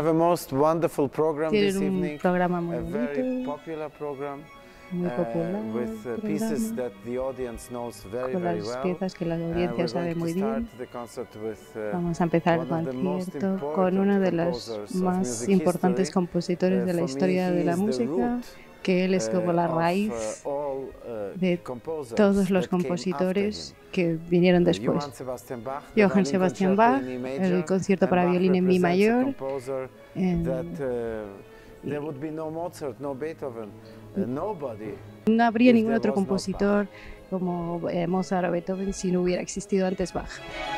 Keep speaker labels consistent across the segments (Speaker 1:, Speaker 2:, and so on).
Speaker 1: a most wonderful program this
Speaker 2: Tienen un
Speaker 1: evening,
Speaker 2: programa muy
Speaker 1: a very
Speaker 2: bonito,
Speaker 1: popular program,
Speaker 2: muy popular,
Speaker 1: with pieces
Speaker 2: programa,
Speaker 1: that the audience knows very,
Speaker 2: con
Speaker 1: very
Speaker 2: las
Speaker 1: well.
Speaker 2: piezas que la
Speaker 1: We're
Speaker 2: audiencia
Speaker 1: going
Speaker 2: sabe
Speaker 1: to
Speaker 2: muy
Speaker 1: start
Speaker 2: bien.
Speaker 1: the concert with
Speaker 2: Vamos a empezar el
Speaker 1: one of the most
Speaker 2: concierto con
Speaker 1: important
Speaker 2: uno de los
Speaker 1: composers of
Speaker 2: más
Speaker 1: music
Speaker 2: importantes
Speaker 1: history.
Speaker 2: compositores de la
Speaker 1: For me,
Speaker 2: historia de
Speaker 1: he
Speaker 2: la
Speaker 1: is the
Speaker 2: música,
Speaker 1: root
Speaker 2: que él es como la
Speaker 1: of
Speaker 2: raíz
Speaker 1: all
Speaker 2: de
Speaker 1: composers
Speaker 2: todos los
Speaker 1: that came after
Speaker 2: compositores
Speaker 1: him.
Speaker 2: que vinieron después.
Speaker 1: Johann Sebastian Bach, the
Speaker 2: Johann
Speaker 1: violin
Speaker 2: Sebastian
Speaker 1: concerto
Speaker 2: Bach,
Speaker 1: in E
Speaker 2: el
Speaker 1: major,
Speaker 2: concierto
Speaker 1: and
Speaker 2: para
Speaker 1: Bach
Speaker 2: violín en mi
Speaker 1: represents a
Speaker 2: mayor.
Speaker 1: composer that there would be no Mozart, no Beethoven, nobody.
Speaker 2: No habría
Speaker 1: if
Speaker 2: ningún
Speaker 1: there
Speaker 2: otro
Speaker 1: was not
Speaker 2: compositor como Mozart o Beethoven si no hubiera existido antes Bach.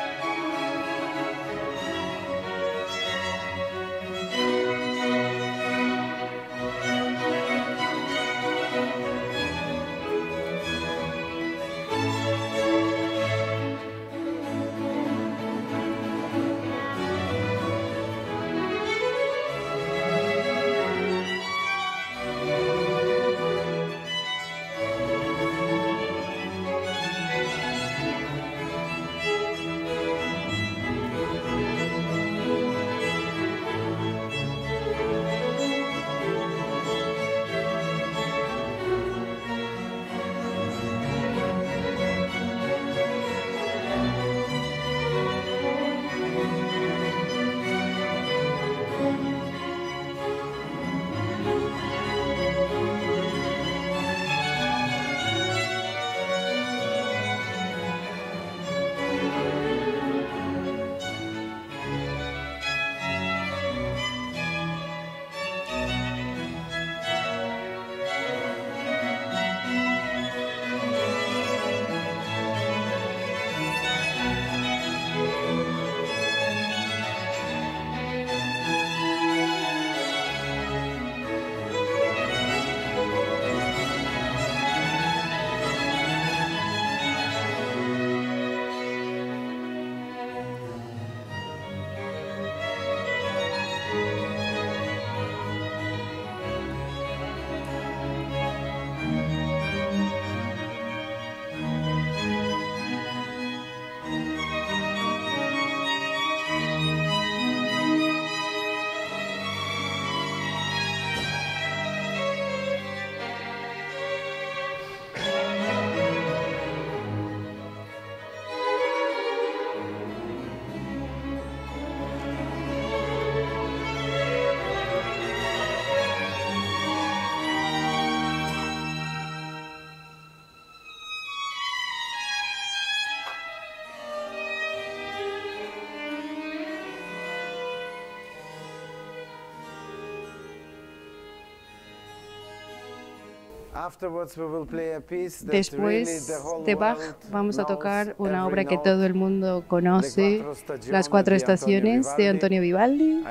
Speaker 2: Después de Bach vamos a tocar una obra que todo el mundo conoce, Las Cuatro Estaciones de Antonio Vivaldi.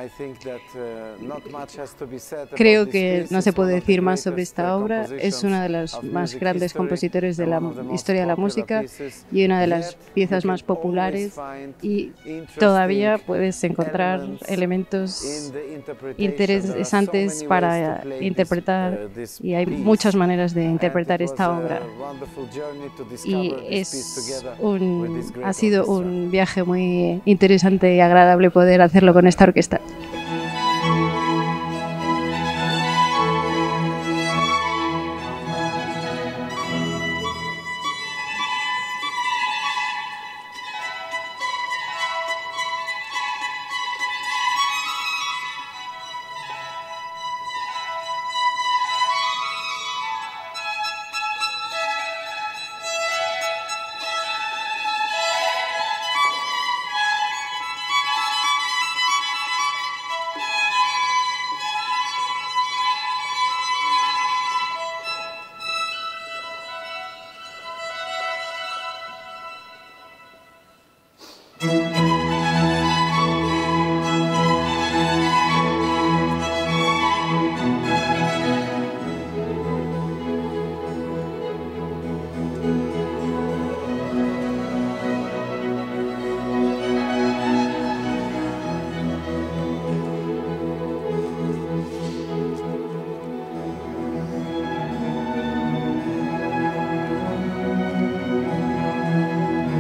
Speaker 2: Creo que no se puede decir más sobre esta obra. Es una de las más grandes compositores de la historia de la música y una de las piezas más populares, y todavía puedes encontrar elementos interesantes para interpretar, y hay muchas maneras de interpretar esta obra. Y ha sido un viaje muy interesante y agradable poder hacerlo con esta orquesta.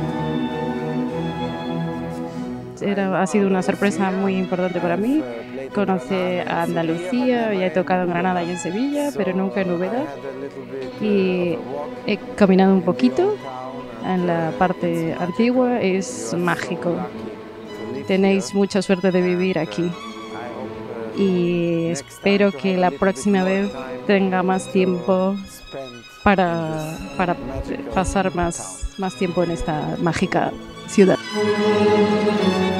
Speaker 2: Ha sido una sorpresa muy importante para mí. conoce a Andalucía, ya he tocado en Granada y en Sevilla, pero nunca en Úbeda. Y he caminado un poquito en la parte antigua, es mágico. Tenéis mucha suerte de vivir aquí. Y espero que la próxima vez tenga más tiempo para pasar más tiempo en esta mágica ciudad.